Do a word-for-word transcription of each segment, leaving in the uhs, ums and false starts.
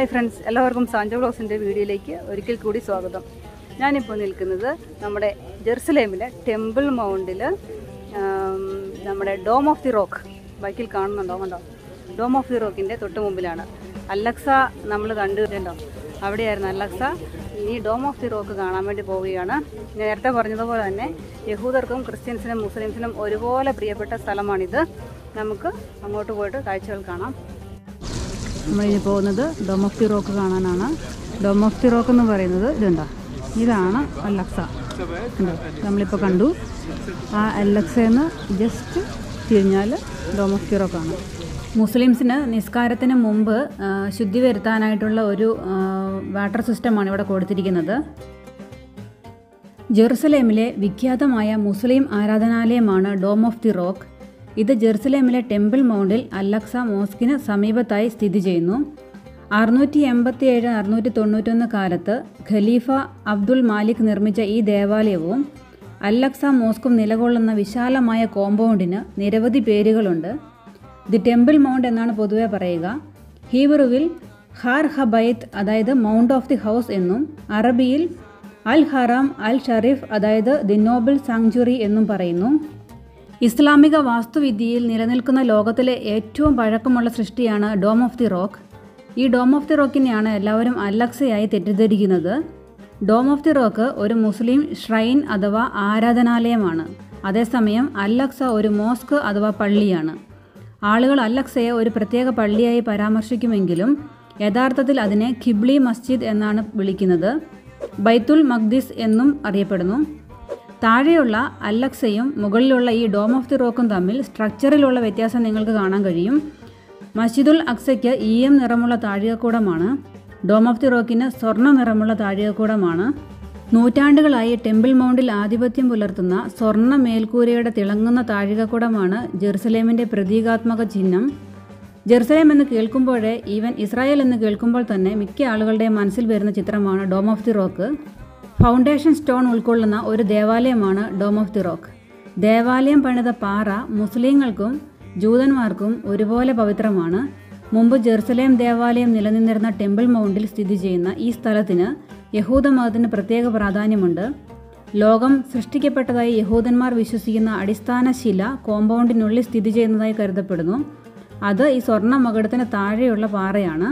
Hi friends, എല്ലാവർക്കും Sancho വ്ലോഗ്സിൻ്റെ വീഡിയോയിലേക്ക് ഒരിക്കൽ കൂടി സ്വാഗതം. ഞാനിപ്പോൾ നിൽക്കുന്നത് നമ്മുടെ ജെറുസലേമിലെ ടെമ്പിൾ മൗണ്ടിൽ നമ്മുടെ ഡോം ഓഫ് ദി റോക്ക് ബൈക്കിൽ കാണുന്നുണ്ടോ കണ്ടോ ഡോം ഓഫ് ദി റോക്കിൻ്റെ തൊട്ട് മുമ്പിലാണ്. അലക്സ നമ്മൾ കണ്ടുകണ്ടോ, അവിടെയായിരുന്നു അലക്സ. ഇനി ഡോം ഓഫ് ദി റോക്ക് കാണാൻ വേണ്ടി പോവുകയാണ്. നേരത്തെ പറഞ്ഞതുപോലെ തന്നെ യഹൂദർക്കും ക്രിസ്ത്യൻസിനും മുസ്ലിംസിനും ഒരുപോലെ പ്രിയപ്പെട്ട സ്ഥലമാണിത്. നമുക്ക് അങ്ങോട്ട് പോയിട്ട് കാഴ്ചകൾ കാണാം. നമ്മളിനി പോകുന്നത് ഡോം ഓഫ് ദി റോക്ക് കാണാനാണ്. ഡോം ഓഫ് ദി റോക്ക് എന്ന് പറയുന്നത് ഇതുണ്ടോ, ഇതാണ് അലക്സ. നമ്മളിപ്പോൾ കണ്ടു. ആ അലക്സയെന്ന് ജസ്റ്റ് തിരിഞ്ഞാൽ ഡോം ഓഫ് ദി റോക്കാണ്. മുസ്ലിംസിന് നിസ്കാരത്തിന് മുമ്പ് ശുദ്ധി വരുത്താനായിട്ടുള്ള ഒരു വാട്ടർ സിസ്റ്റമാണ് ഇവിടെ കൊടുത്തിരിക്കുന്നത്. ജെറുസലേമിലെ വിഖ്യാതമായ മുസ്ലിം ആരാധനാലയമാണ് ഡോം ഓഫ് ദി റോക്ക്. ഇത് ജെറുസലേമിലെ ടെമ്പിൾ മൗണ്ടിൽ അലക്സ മോസ്കിന് സമീപത്തായി സ്ഥിതി ചെയ്യുന്നു. അറുന്നൂറ്റി എൺപത്തി ഏഴ് അറുന്നൂറ്റി തൊണ്ണൂറ്റൊന്ന് കാലത്ത് ഖലീഫ അബ്ദുൽ മാലിക് നിർമ്മിച്ച ഈ ദേവാലയവും അലക്സ മോസ്കും നിലകൊള്ളുന്ന വിശാലമായ കോമ്പൗണ്ടിന് നിരവധി പേരുകളുണ്ട്. ദി ടെമ്പിൾ മൗണ്ട് എന്നാണ് പൊതുവെ പറയുക. ഹീബ്രുവിൽ ഹാർ ഹബൈത്ത്, അതായത് മൗണ്ട് ഓഫ് ദി ഹൗസ് എന്നും, അറബിയിൽ അൽ ഹറാം അൽ ഷരീഫ്, അതായത് ദി നോബിൾ സാങ്ച്വറി എന്നും പറയുന്നു. ഇസ്ലാമിക വാസ്തുവിദ്യയിൽ നിലനിൽക്കുന്ന ലോകത്തിലെ ഏറ്റവും പഴക്കമുള്ള സൃഷ്ടിയാണ് ഡോം ഓഫ് ദി റോക്ക്. ഈ ഡോം ഓഫ് ദി റോക്കിനെയാണ് എല്ലാവരും അലക്സയായി തെറ്റിദ്ധരിക്കുന്നത്. ഡോം ഓഫ് ദി റോക്ക് ഒരു മുസ്ലിം ഷ്രൈൻ അഥവാ ആരാധനാലയമാണ്. അതേസമയം അലക്സ ഒരു മോസ്ക് അഥവാ പള്ളിയാണ്. ആളുകൾ അലക്സയെ ഒരു പ്രത്യേക പള്ളിയായി പരാമർശിക്കുമെങ്കിലും യഥാർത്ഥത്തിൽ അതിനെ ഖിബ്ലി മസ്ജിദ് എന്നാണ് വിളിക്കുന്നത്. ബൈത്തുൽ മഖ്ദിസ് എന്നും അറിയപ്പെടുന്നു. താഴെയുള്ള അലക്സയും മുകളിലുള്ള ഈ ഡോം ഓഫ് ദി റോക്കും തമ്മിൽ സ്ട്രക്ചറിലുള്ള വ്യത്യാസം നിങ്ങൾക്ക് കാണാൻ കഴിയും. മസ്ജിദുൽ അക്സയ്ക്ക് ഈയം നിറമുള്ള താഴികക്കൂടമാണ്. ഡോം ഓഫ് ദി റോക്കിന് സ്വർണ്ണ നിറമുള്ള താഴികക്കൂടമാണ്. നൂറ്റാണ്ടുകളായി ടെമ്പിൾ മൗണ്ടിൽ ആധിപത്യം പുലർത്തുന്ന സ്വർണ്ണ മേൽക്കൂരയുടെ തിളങ്ങുന്ന താഴികക്കൂടമാണ് ജെറുസലേമിൻ്റെ പ്രതീകാത്മക ചിഹ്നം. ജെറുസലേം എന്ന് കേൾക്കുമ്പോഴേ, ഈവൻ ഇസ്രായേൽ എന്ന് കേൾക്കുമ്പോൾ തന്നെ മിക്ക ആളുകളുടെയും മനസ്സിൽ വരുന്ന ചിത്രമാണ് dome of the rock. Foundation stone ഉൾക്കൊള്ളുന്ന ഒരു ദേവാലയമാണ് ഡോം ഓഫ് ദി റോക്ക്. ദേവാലയം പണിത പാറ മുസ്ലിങ്ങൾക്കും ജൂതന്മാർക്കും ഒരുപോലെ പവിത്രമാണ്. മുമ്പ് ജെറുസലേം ദേവാലയം നിലനിന്നിരുന്ന ടെമ്പിൾ മൗണ്ടിൽ സ്ഥിതി ചെയ്യുന്ന ഈ സ്ഥലത്തിന് യഹൂദ മതത്തിന് പ്രത്യേക പ്രാധാന്യമുണ്ട്. ലോകം സൃഷ്ടിക്കപ്പെട്ടതായി യഹൂദന്മാർ വിശ്വസിക്കുന്ന അടിസ്ഥാന ശില കോമ്പൗണ്ടിനുള്ളിൽ സ്ഥിതി ചെയ്യുന്നതായി കരുതപ്പെടുന്നു. അത് ഈ സ്വർണ്ണ മകുടത്തിന് താഴെയുള്ള പാറയാണ്.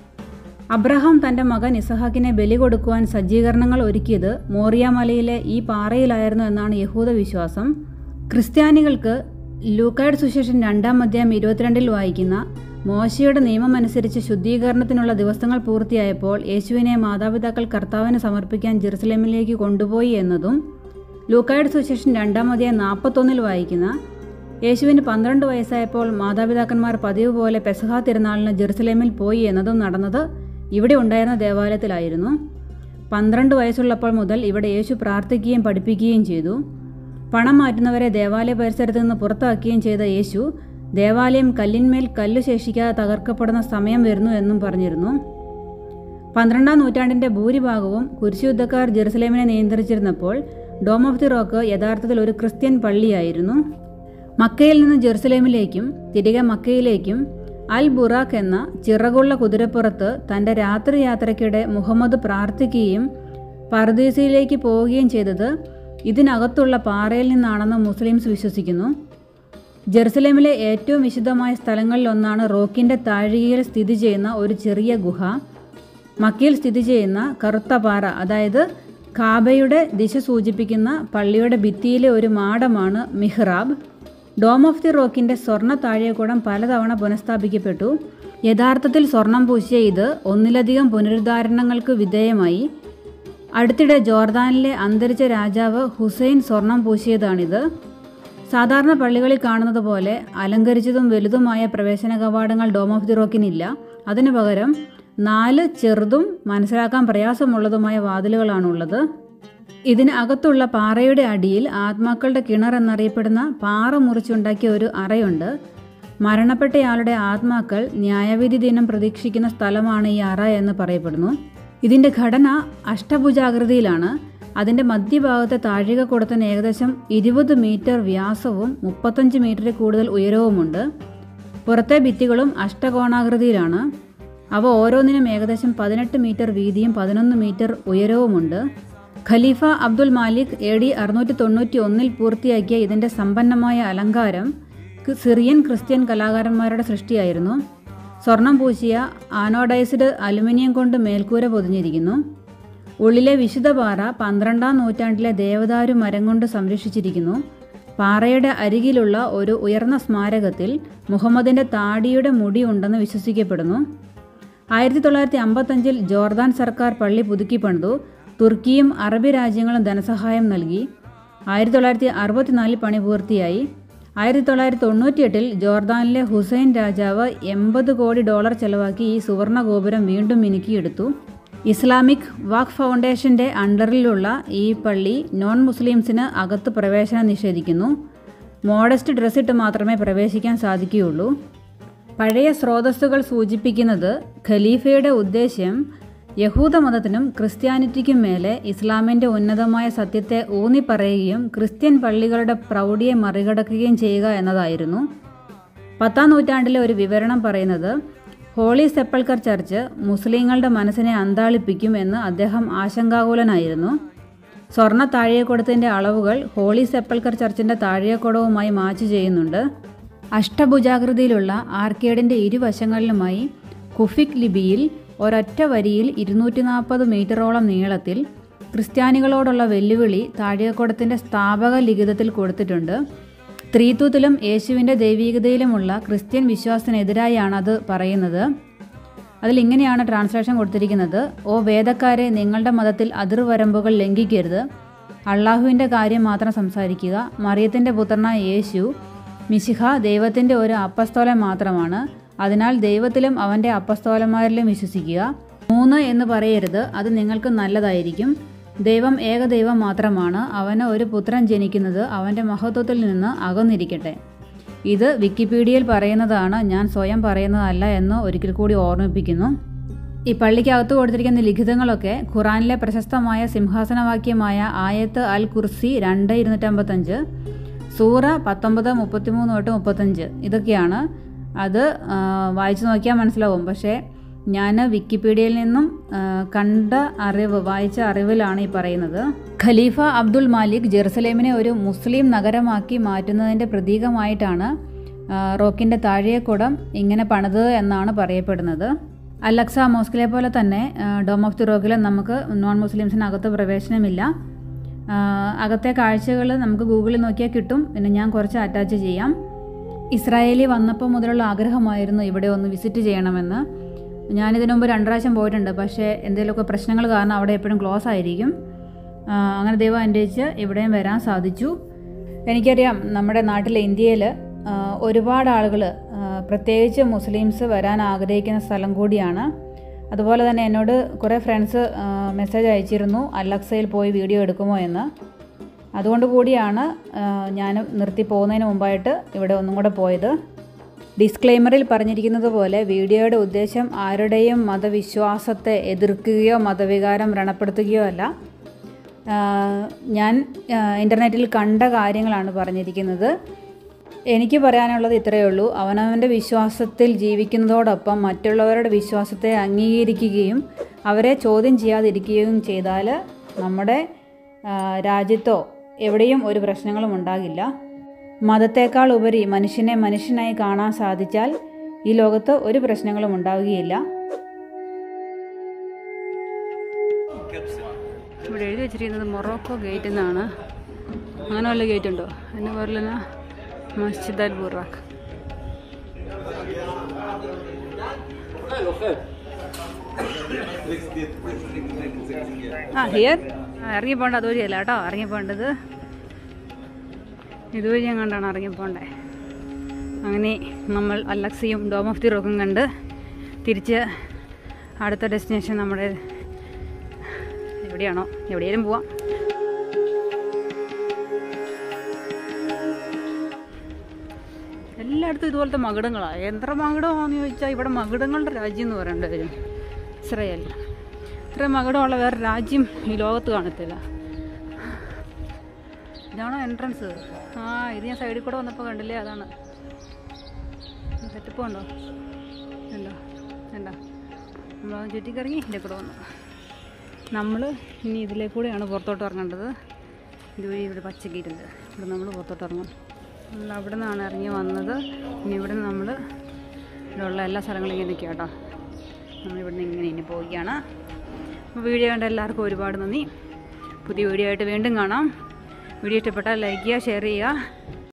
അബ്രഹാം തൻ്റെ മകൻ ഇസഹാക്കിനെ ബലി കൊടുക്കുവാൻ സജ്ജീകരണങ്ങൾ ഒരുക്കിയത് മോറിയ മലയിലെ ഈ പാറയിലായിരുന്നു എന്നാണ് യഹൂദ വിശ്വാസം. ക്രിസ്ത്യാനികൾക്ക് ലൂക്കായുടെ സുവിശേഷം രണ്ടാം അധ്യായം ഇരുപത്തിരണ്ടിൽ വായിക്കുന്ന മോശയുടെ നിയമമനുസരിച്ച് ശുദ്ധീകരണത്തിനുള്ള ദിവസങ്ങൾ പൂർത്തിയായപ്പോൾ യേശുവിനെ മാതാപിതാക്കൾ കർത്താവിന് സമർപ്പിക്കാൻ ജെറുസലേമിലേക്ക് കൊണ്ടുപോയി എന്നതും, ലൂക്കായുടെ സുവിശേഷം രണ്ടാം അധ്യായം നാൽപ്പത്തൊന്നിൽ വായിക്കുന്ന യേശുവിന് പന്ത്രണ്ട് വയസ്സായപ്പോൾ മാതാപിതാക്കന്മാർ പതിവ് പോലെ പെസഹ തിരുനാളിന് ജെറുസലേമിൽ പോയി എന്നതും നടന്നത് ഇവിടെ ഉണ്ടായിരുന്ന ദേവാലയത്തിലായിരുന്നു. പന്ത്രണ്ട് വയസ്സുള്ളപ്പോൾ മുതൽ ഇവിടെ യേശു പ്രാർത്ഥിക്കുകയും പഠിപ്പിക്കുകയും ചെയ്തു. പണം മാറ്റുന്നവരെ ദേവാലയ പരിസരത്ത് നിന്ന് പുറത്താക്കുകയും ചെയ്ത യേശു ദേവാലയം കല്ലിന്മേൽ കല്ല് ശേഷിക്കാതെ തകർക്കപ്പെടുന്ന സമയം വരുന്നു എന്നും പറഞ്ഞിരുന്നു. പന്ത്രണ്ടാം നൂറ്റാണ്ടിൻ്റെ ഭൂരിഭാഗവും കുരിശുയുദ്ധക്കാർ ജെറുസലേമിനെ നിയന്ത്രിച്ചിരുന്നപ്പോൾ ഡോം ഓഫ് ദി റോക്ക് യഥാർത്ഥത്തിൽ ഒരു ക്രിസ്ത്യൻ പള്ളിയായിരുന്നു. മക്കയിൽ നിന്ന് ജെറുസലേമിലേക്കും തിരികെ മക്കയിലേക്കും അൽ ബുറാഖ് എന്ന ചിറകുള്ള കുതിരപ്പുറത്ത് തൻ്റെ രാത്രി യാത്രയ്ക്കിടെ മുഹമ്മദ് പ്രാർത്ഥിക്കുകയും പർദീസയിലേക്ക് പോവുകയും ചെയ്തത് ഇതിനകത്തുള്ള പാറയിൽ നിന്നാണെന്ന് മുസ്ലിംസ് വിശ്വസിക്കുന്നു. ജെറുസലേമിലെ ഏറ്റവും വിശുദ്ധമായ സ്ഥലങ്ങളിലൊന്നാണ് റോക്കിൻ്റെ താഴികയിൽ സ്ഥിതി ചെയ്യുന്ന ഒരു ചെറിയ ഗുഹ. മക്കയിൽ സ്ഥിതി ചെയ്യുന്ന കറുത്ത പാറ, അതായത് കാബയുടെ ദിശ സൂചിപ്പിക്കുന്ന പള്ളിയുടെ ഭിത്തിയിലെ ഒരു മാടമാണ് മിഹ്റാബ്. ഡോം ഓഫ് ദി റോക്കിൻ്റെ സ്വർണ്ണ താഴികക്കൂടം പലതവണ പുനഃസ്ഥാപിക്കപ്പെട്ടു. യഥാർത്ഥത്തിൽ സ്വർണം പൂശിയ ഇത് ഒന്നിലധികം പുനരുദ്ധാരണങ്ങൾക്ക് വിധേയമായി. അടുത്തിടെ ജോർദാനിലെ അന്തരിച്ച രാജാവ് ഹുസൈൻ സ്വർണം പൂശിയതാണിത്. സാധാരണ പള്ളികളിൽ കാണുന്നത് പോലെ അലങ്കരിച്ചതും വലുതുമായ പ്രവേശന കവാടങ്ങൾ ഡോം ഓഫ് ദി റോക്കിനില്ല. അതിനു പകരം നാല് ചെറുതും മനസ്സിലാക്കാൻ പ്രയാസമുള്ളതുമായ വാതിലുകളാണുള്ളത്. ഇതിന് അകത്തുള്ള പാറയുടെ അടിയിൽ ആത്മാക്കളുടെ കിണർ എന്നറിയപ്പെടുന്ന പാറ മുറിച്ചുണ്ടാക്കിയ ഒരു അറയുണ്ട്. മരണപ്പെട്ടയാളുടെ ആത്മാക്കൾ ന്യായവിധി ദിനം പ്രതീക്ഷിക്കുന്ന സ്ഥലമാണ് ഈ അറ എന്ന് പറയപ്പെടുന്നു. ഇതിൻ്റെ ഘടന അഷ്ടഭുജാകൃതിയിലാണ്. അതിൻ്റെ മധ്യഭാഗത്തെ താഴികക്കൂടത്തിന് ഏകദേശം ഇരുപത് മീറ്റർ വ്യാസവും മുപ്പത്തഞ്ച് മീറ്ററിൽ കൂടുതൽ ഉയരവുമുണ്ട്. പുറത്തെ ഭിത്തികളും അഷ്ടകോണാകൃതിയിലാണ്. അവ ഓരോന്നിനും ഏകദേശം പതിനെട്ട് മീറ്റർ വീതിയും പതിനൊന്ന് മീറ്റർ ഉയരവുമുണ്ട്. ഖലീഫ അബ്ദുൽ മാലിക് എ ഡി അറുന്നൂറ്റി തൊണ്ണൂറ്റി ഒന്നിൽ പൂർത്തിയാക്കിയ ഇതിൻ്റെ സമ്പന്നമായ അലങ്കാരം സിറിയൻ ക്രിസ്ത്യൻ കലാകാരന്മാരുടെ സൃഷ്ടിയായിരുന്നു. സ്വർണം പൂശിയ ആനോഡൈസ്ഡ് അലുമിനിയം കൊണ്ട് മേൽക്കൂര പൊതിഞ്ഞിരിക്കുന്നു. ഉള്ളിലെ വിശുദ്ധ പാറ പന്ത്രണ്ടാം നൂറ്റാണ്ടിലെ ദേവദാരു മരം കൊണ്ട് സംരക്ഷിച്ചിരിക്കുന്നു. പാറയുടെ അരികിലുള്ള ഒരു ഉയർന്ന സ്മാരകത്തിൽ മുഹമ്മദിൻ്റെ താടിയുടെ മുടി ഉണ്ടെന്ന് വിശ്വസിക്കപ്പെടുന്നു. ആയിരത്തി തൊള്ളായിരത്തി അമ്പത്തഞ്ചിൽ ജോർദാൻ സർക്കാർ പള്ളി പുതുക്കി പണിതു. തുർക്കിയും അറബി രാജ്യങ്ങളും ധനസഹായം നൽകി. ആയിരത്തി തൊള്ളായിരത്തി അറുപത്തിനാലിൽ പണി പൂർത്തിയായി. ആയിരത്തി തൊള്ളായിരത്തി തൊണ്ണൂറ്റിയെട്ടിൽ ജോർദാനിലെ ഹുസൈൻ രാജാവ് എൺപത് കോടി ഡോളർ ചെലവാക്കി ഈ സുവർണ ഗോപുരം വീണ്ടും മിനുക്കിയെടുത്തു. ഇസ്ലാമിക് വാഖ് ഫൗണ്ടേഷൻ്റെ അണ്ടറിലുള്ള ഈ പള്ളി നോൺ മുസ്ലിംസിന് അകത്ത് പ്രവേശനം നിഷേധിക്കുന്നു. മോഡസ്റ്റ് ഡ്രസ്സിട്ട് മാത്രമേ പ്രവേശിക്കാൻ സാധിക്കുകയുള്ളൂ. പഴയ സ്രോതസ്സുകൾ സൂചിപ്പിക്കുന്നത് ഖലീഫയുടെ ഉദ്ദേശ്യം യഹൂദ മതത്തിനും ക്രിസ്ത്യാനിറ്റിക്കും മേലെ ഇസ്ലാമിൻ്റെ ഉന്നതമായ സത്യത്തെ ഊന്നിപ്പറയുകയും ക്രിസ്ത്യൻ പള്ളികളുടെ പ്രൗഢിയെ മറികടക്കുകയും ചെയ്യുക എന്നതായിരുന്നു. പത്താം നൂറ്റാണ്ടിലെ ഒരു വിവരണം പറയുന്നത് ഹോളി സെപ്പൾക്കർ ചർച്ച് മുസ്ലിങ്ങളുടെ മനസ്സിനെ അന്താളിപ്പിക്കും എന്ന് അദ്ദേഹം ആശങ്കാകുലനായിരുന്നു. സ്വർണ്ണ താഴികക്കുടത്തിൻ്റെ അളവുകൾ ഹോളി സെപ്പൾക്കർ ചർച്ചിൻ്റെ താഴികക്കുടവുമായി മാച്ച് ചെയ്യുന്നുണ്ട്. അഷ്ടഭുജാകൃതിയിലുള്ള ആർക്കേഡിൻ്റെ ഇരുവശങ്ങളിലുമായി കുഫിക് ലിപിയിൽ ഒരൊറ്റ വരിയിൽ ഇരുന്നൂറ്റി നാൽപ്പത് മീറ്ററോളം നീളത്തിൽ ക്രിസ്ത്യാനികളോടുള്ള വെല്ലുവിളി താഴികക്കുടത്തിൻ്റെ സ്ഥാപക ലിഖിതത്തിൽ കൊടുത്തിട്ടുണ്ട്. സ്ത്രീത്വത്തിലും യേശുവിൻ്റെ ദൈവീകതയിലുമുള്ള ക്രിസ്ത്യൻ വിശ്വാസത്തിനെതിരായാണ് അത് പറയുന്നത്. അതിലിങ്ങനെയാണ് ട്രാൻസ്ലേഷൻ കൊടുത്തിരിക്കുന്നത്: ഓ വേദക്കാരെ, നിങ്ങളുടെ മതത്തിൽ അതിർവരമ്പുകൾ ലംഘിക്കരുത്. അള്ളാഹുവിൻ്റെ കാര്യം മാത്രം സംസാരിക്കുക. മറിയത്തിൻ്റെ പുത്രനായ യേശു മിശിഹ ദൈവത്തിൻ്റെ ഒരു അപ്പസ്തോലൻ മാത്രമാണ്. അതിനാൽ ദൈവത്തിലും അവൻ്റെ അപ്പസ്തോലന്മാരിലും വിശ്വസിക്കുക. മൂന്ന് എന്ന് പറയരുത്, അത് നിങ്ങൾക്ക് നല്ലതായിരിക്കും. ദൈവം ഏകദൈവം മാത്രമാണ്. അവന് ഒരു പുത്രൻ ജനിക്കുന്നത് അവൻ്റെ മഹത്വത്തിൽ നിന്ന് അകന്നിരിക്കട്ടെ. ഇത് വിക്കിപീഡിയയിൽ പറയുന്നതാണ്, ഞാൻ സ്വയം പറയുന്നതല്ല എന്ന് ഒരിക്കൽ കൂടി ഓർമ്മിപ്പിക്കുന്നു. ഈ പള്ളിക്കകത്ത് കൊടുത്തിരിക്കുന്ന ലിഖിതങ്ങളൊക്കെ ഖുറാനിലെ പ്രശസ്തമായ സിംഹാസനവാക്യമായ ആയത്ത് അൽ കുർസി രണ്ട് ഇരുന്നൂറ്റമ്പത്തഞ്ച്, സൂറ പത്തൊമ്പത് മുപ്പത്തിമൂന്ന് തൊട്ട് മുപ്പത്തഞ്ച് ഇതൊക്കെയാണ്. അത് വായിച്ചു നോക്കിയാൽ മനസ്സിലാവും. പക്ഷേ ഞാൻ വിക്കിപീഡിയയിൽ നിന്നും കണ്ട അറിവ്, വായിച്ച അറിവിലാണ് ഈ പറയുന്നത്. ഖലീഫ അബ്ദുൽ മാലിക് ജെറുസലേമിനെ ഒരു മുസ്ലിം നഗരമാക്കി മാറ്റുന്നതിൻ്റെ പ്രതീകമായിട്ടാണ് റോക്കിൻ്റെ താഴികക്കുടം ഇങ്ങനെ പണിതത് എന്നാണ് പറയപ്പെടുന്നത്. അലക്സ മോസ്കിലെ പോലെ തന്നെ ഡോം ഓഫ് ദി റോക്കിൽ നമുക്ക് നോൺ മുസ്ലിംസിനകത്ത് പ്രവേശനമില്ല. അകത്തെ കാഴ്ചകൾ നമുക്ക് ഗൂഗിളിൽ നോക്കിയാൽ കിട്ടും. പിന്നെ ഞാൻ കുറച്ച് അറ്റാച്ച് ചെയ്യാം. ഇസ്രായേലിൽ വന്നപ്പോൾ മുതലുള്ള ആഗ്രഹമായിരുന്നു ഇവിടെ ഒന്ന് വിസിറ്റ് ചെയ്യണമെന്ന്. ഞാനിതിനു മുമ്പ് രണ്ട് പ്രാവശ്യം പോയിട്ടുണ്ട്. പക്ഷേ എന്തെങ്കിലുമൊക്കെ പ്രശ്നങ്ങൾ കാരണം അവിടെ എപ്പോഴും ക്ലോസ് ആയിരിക്കും. അങ്ങനെ ദൈവം അനുഗ്രഹിച്ച് ഇവിടെയും വരാൻ സാധിച്ചു. എനിക്കറിയാം നമ്മുടെ നാട്ടിലെ ഇന്ത്യയിൽ ഒരുപാട് ആളുകൾ, പ്രത്യേകിച്ച് മുസ്ലിംസ് വരാൻ ആഗ്രഹിക്കുന്ന സ്ഥലം കൂടിയാണ്. അതുപോലെ തന്നെ എന്നോട് കുറേ ഫ്രണ്ട്സ് മെസ്സേജ് അയച്ചിരുന്നു അലക്സയിൽ പോയി വീഡിയോ എടുക്കുമോ എന്ന്. അതുകൊണ്ട് കൂടിയാണ് ഞാൻ നിർത്തി പോകുന്നതിന് മുമ്പായിട്ട് ഇവിടെ ഒന്നും കൂടെ പോയത്. ഡിസ്ക്ലെയിമറിൽ പറഞ്ഞിരിക്കുന്നത് പോലെ വീഡിയോയുടെ ഉദ്ദേശം ആരുടെയും മതവിശ്വാസത്തെ എതിർക്കുകയോ മതവികാരം വ്രണപ്പെടുത്തുകയോ അല്ല. ഞാൻ ഇൻ്റർനെറ്റിൽ കണ്ട കാര്യങ്ങളാണ് പറഞ്ഞിരിക്കുന്നത്. എനിക്ക് പറയാനുള്ളത് ഇത്രയേ ഉള്ളൂ. അവനവൻ്റെ വിശ്വാസത്തിൽ ജീവിക്കുന്നതോടൊപ്പം മറ്റുള്ളവരുടെ വിശ്വാസത്തെ അംഗീകരിക്കുകയും അവരെ ചോദ്യം ചെയ്യാതിരിക്കുകയും ചെയ്താൽ നമ്മുടെ രാജ്യത്തോ എവിടെയും ഒരു പ്രശ്നങ്ങളും ഉണ്ടാകില്ല. മതത്തേക്കാൾ ഉപരി മനുഷ്യനെ മനുഷ്യനായി കാണാൻ സാധിച്ചാൽ ഈ ലോകത്ത് ഒരു പ്രശ്നങ്ങളും ഉണ്ടാവുകയില്ല. ഇവിടെ എഴുതി വെച്ചിരിക്കുന്നത് മൊറോക്കോ ഗേറ്റ് എന്നാണ്. അങ്ങനെ വല്ല ഗേറ്റ് ഉണ്ടോ? എന്നെ പറയില്ല. മസ്ജിദ് അൽ ബുറാഖ്. ആ ഹിയർ ഇറങ്ങിപ്പോണ്ട അതുവഴിയല്ല കേട്ടോ ഇറങ്ങിപ്പോണ്ടത്. ഇതുവഴി ഞാൻ കണ്ടാണ് ഇറങ്ങിപ്പോണ്ടേ. അങ്ങനെ നമ്മൾ അലക്സയും ഡോം ഓഫ് ദി റോക്കും കണ്ട് തിരിച്ച് അടുത്ത ഡെസ്റ്റിനേഷൻ നമ്മുടെ എവിടെയാണോ എവിടെയെങ്കിലും പോവാം. എല്ലായിടത്തും ഇതുപോലത്തെ മകുടങ്ങളാണ്. എത്ര മകുടമാണെന്ന് ചോദിച്ചാൽ ഇവിടെ മകുടങ്ങളുടെ രാജ്യം എന്ന് പറയേണ്ടി വരും ഇസ്രായേൽ. ഇത്ര മകുടമുള്ള വേറെ രാജ്യം ഈ ലോകത്ത് കാണത്തില്ല. ഇതാണോ എൻട്രൻസ്? ആ ഇത് ഞാൻ സൈഡിൽ കൂടെ വന്നപ്പോൾ കണ്ടില്ലേ, അതാണ്. സെറ്റപ്പ് ഉണ്ടോ? ഉണ്ടോ? ഉണ്ടോ? നമ്മൾ ചുറ്റിക്കറങ്ങി ഇതിൻ്റെ കൂടെ വന്നു. നമ്മൾ ഇനി ഇതിലേ കൂടെയാണ് പുറത്തോട്ട് ഇറങ്ങേണ്ടത്. ഇതുവഴി ഇവിടെ പച്ചക്കിയിട്ടുണ്ട്. ഇവിടെ നമ്മൾ പുറത്തോട്ട് ഇറങ്ങും. നമ്മൾ അവിടെ നിന്നാണ് ഇറങ്ങി വന്നത്. ഇനി ഇവിടെ നിന്ന് നമ്മൾ ഇവിടെയുള്ള എല്ലാ സ്ഥലങ്ങളും ഇങ്ങനെ നിൽക്കുക കേട്ടോ. നമ്മളിവിടെ നിന്ന് ഇങ്ങനെ ഇനി പോവുകയാണ്. അപ്പോൾ വീഡിയോ കണ്ട എല്ലാവർക്കും ഒരുപാട് നന്ദി. പുതിയ വീഡിയോ ആയിട്ട് വീണ്ടും കാണാം. വീഡിയോ ഇഷ്ടപ്പെട്ടാൽ ലൈക്ക് ചെയ്യുക, ഷെയർ ചെയ്യുക.